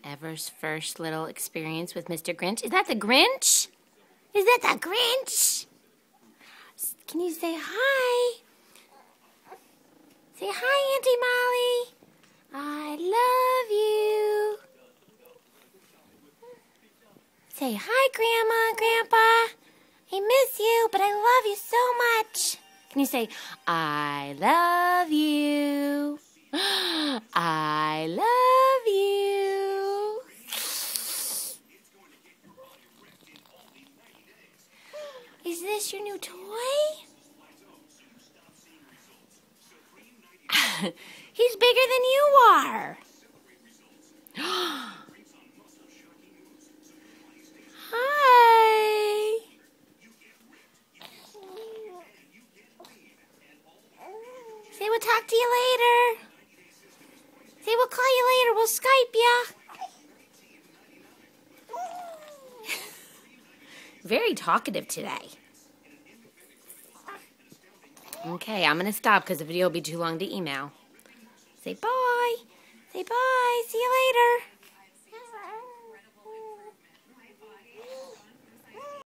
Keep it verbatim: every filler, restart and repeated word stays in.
Ever's first little experience with Mister Grinch. Is that the Grinch? Is that the Grinch? Can you say hi? Say hi, Auntie Mollie. I love you. Say hi, Grandma, Grandpa. I miss you, but I love you so much. Can you say, I love you. I love you. Is this your new toy? He's bigger than you are. Hi. Say we'll talk to you later. Say we'll call you later. We'll Skype ya. Very talkative today. Okay, I'm going to stop because the video will be too long to email. Say bye. Say bye. See you later.